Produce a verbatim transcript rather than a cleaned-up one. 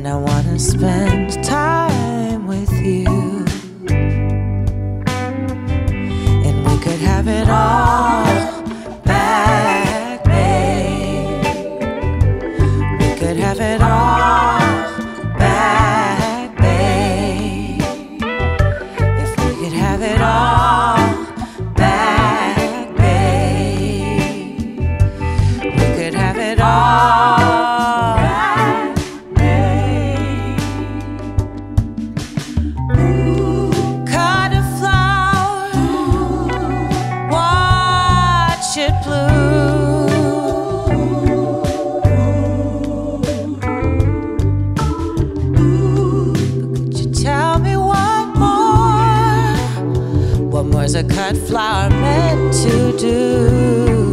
and I wanna spend time with you. And we could have it all back, babe. We could have it all back, babe. If we could have it all back, babe. We could have it all back, babe. Ooh, cut a flower, watch it bloom. Ooh, but could you tell me what more? What more's a cut flower meant to do?